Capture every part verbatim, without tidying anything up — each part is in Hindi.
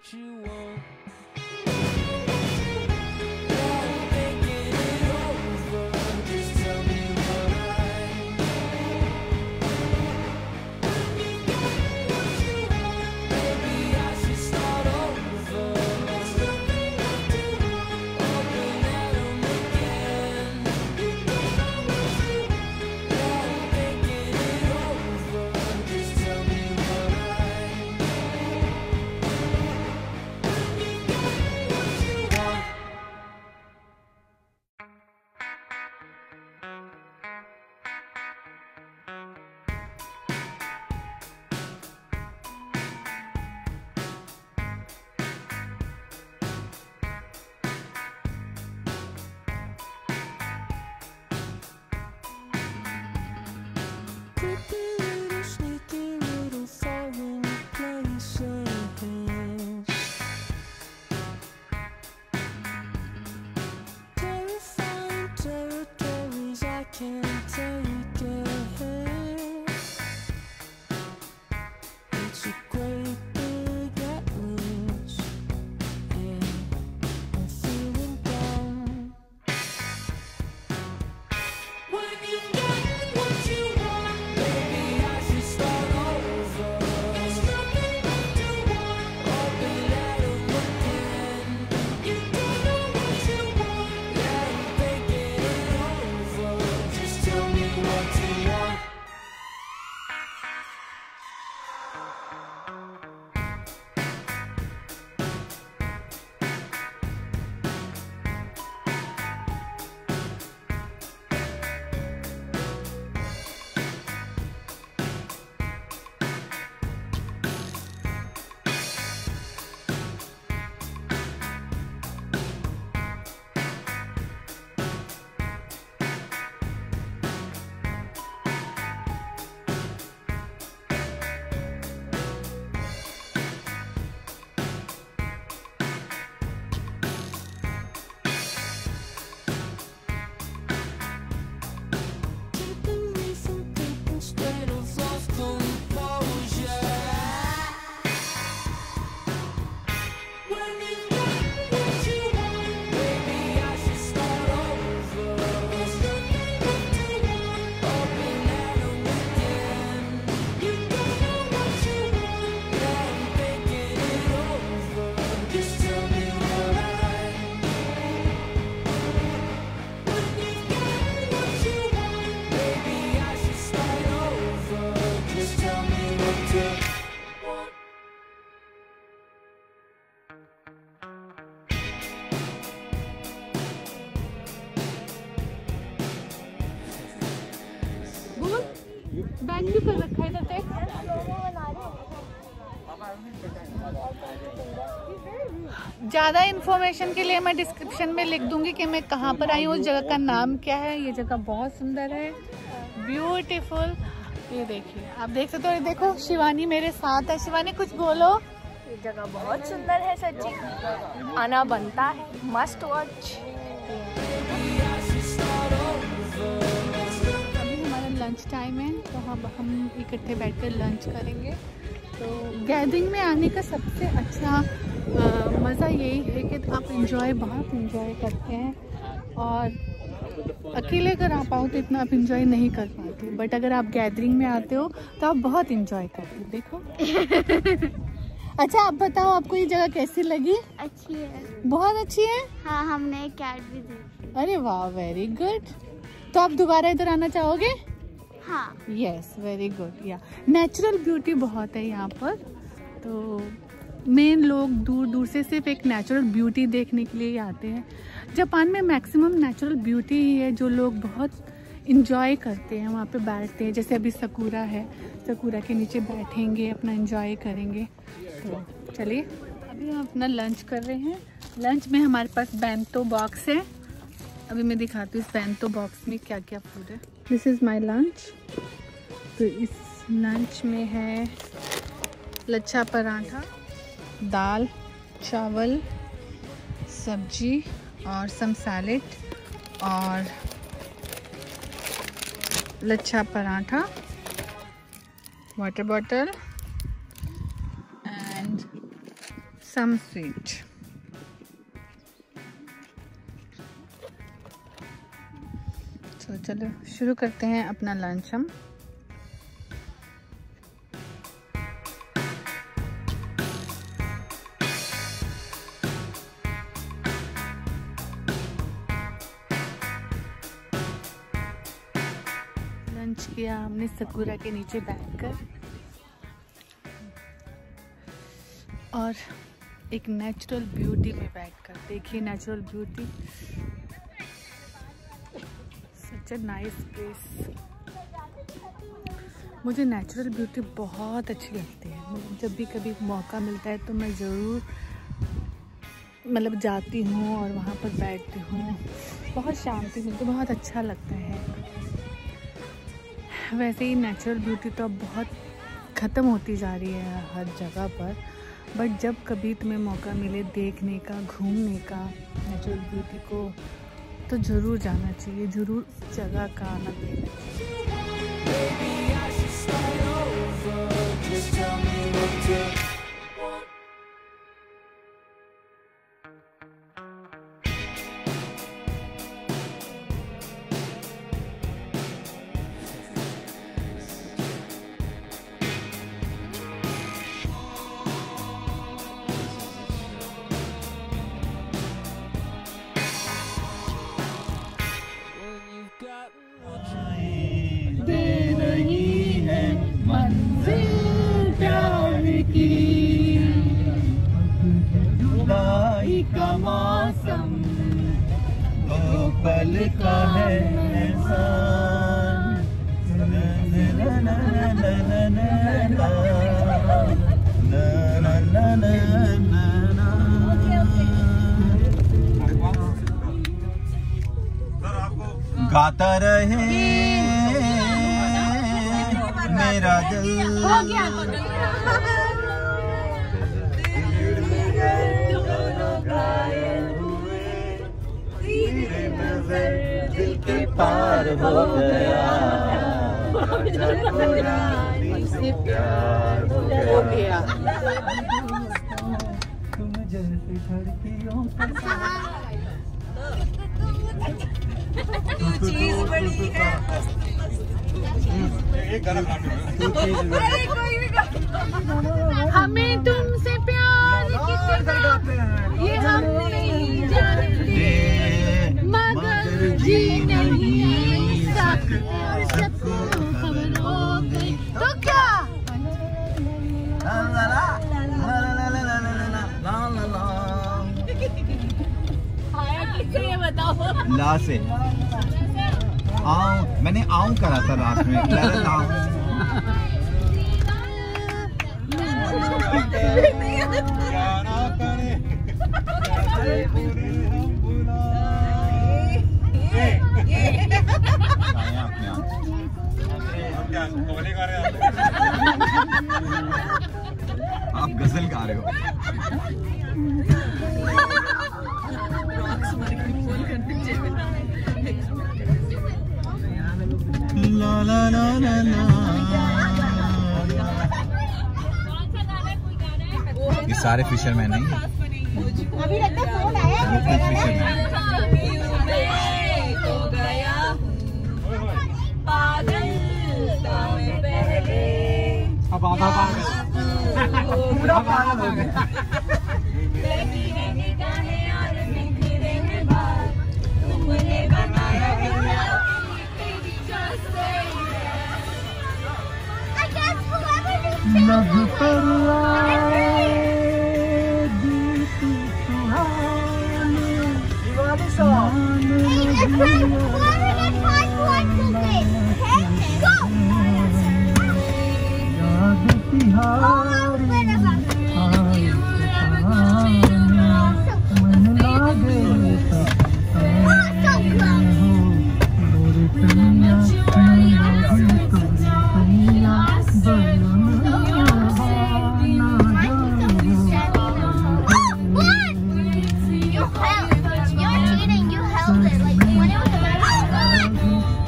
what you want. बैग क्यों कर रखा है इधर देख। ज़्यादा इन्फॉर्मेशन के लिए मैं डिस्क्रिप्शन में लिख दूंगी कि मैं कहाँ पर आई हूँ, उस जगह का नाम क्या है। ये जगह बहुत सुंदर है, ब्यूटीफुल। ये देखिए, आप देख सकते हो। देखो शिवानी मेरे साथ है। शिवानी कुछ बोलो। ये जगह बहुत सुंदर है सच्ची, आना बनता है, मस्ट वॉच। लंच टाइम है तो हम हम इकट्ठे बैठकर लंच करेंगे। तो गैदरिंग में आने का सबसे अच्छा मज़ा यही है कि आप इंजॉय बहुत इंजॉय करते हैं, और अकेले अगर आप आओ तो इतना आप इंजॉय नहीं कर पाते, बट अगर आप गैदरिंग में आते हो तो आप बहुत इंजॉय करते हो। देखो अच्छा आप बताओ, आपको ये जगह कैसी लगी? अच्छी है, बहुत अच्छी है। हाँ, हमने कैट भी देखी। अरे वाह, वेरी गुड। तो आप दोबारा इधर आना चाहोगे? हाँ। Yes, very good. या नेचुरल ब्यूटी बहुत है यहाँ पर। तो मेन लोग दूर दूर से सिर्फ एक नेचुरल ब्यूटी देखने के लिए ही आते हैं। जापान में मैक्सिमम नेचुरल ब्यूटी ही है जो लोग बहुत इंजॉय करते हैं, वहाँ पे बैठते हैं। जैसे अभी सकुरा है, सकुरा के नीचे बैठेंगे, अपना इंजॉय करेंगे। तो चलिए अभी हम अपना लंच कर रहे हैं। लंच में हमारे पास बेंतो बॉक्स है। अभी मैं दिखाती हूँ इस बेंतो बॉक्स में क्या क्या फूड है। This is my lunch. तो इस लंच में है लच्छा पराठा, दाल, चावल, सब्जी और सम सैलेड, और lachha paratha, water bottle and some sweet. तो चलो शुरू करते हैं अपना लंच हम। लंच किया हमने सकुरा के नीचे बैठकर और एक नेचुरल ब्यूटी में बैठकर। देखिए natural beauty, such a nice place. मुझे नेचुरल ब्यूटी बहुत अच्छी लगती है। जब भी कभी मौका मिलता है तो मैं ज़रूर मतलब जाती हूँ और वहाँ पर बैठती हूँ। बहुत शांति मिलती, बहुत अच्छा लगता है। वैसे ही नेचुरल ब्यूटी तो अब बहुत ख़त्म होती जा रही है हर जगह पर, बट जब कभी तुम्हें मौका मिले देखने का, घूमने का नेचुरल ब्यूटी को, तो ज़रूर जाना चाहिए, ज़रूर जगह का आनंद लेना चाहिए। का मौसम दो पल का है एहसान, गाता रहे मेरा दिल। दिल के पार हो गया, मुझसे प्यार हो गया। तुम जैसी धड़कियों तू चीज बड़ी है। हमें तुमसे प्यार कितना ये हम नहीं जानते, मगर जी नहीं सकते खबर हो गई तो क्या। ये बताओ ला से आऊं, मैंने आऊं करा था लास्ट में। आप गजल गा रहे हो। ला ला ला ला ला। ये सारे फिशरमैन नहीं है, अभी लगता है फोन आया फिशरमैन। अब आधा पूरा पागल हो गया। लग पर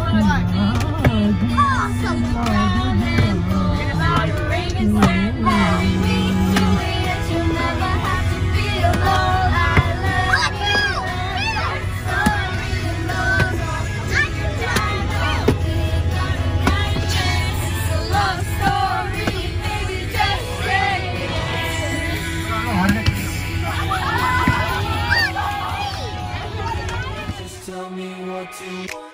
Awesome! two, one.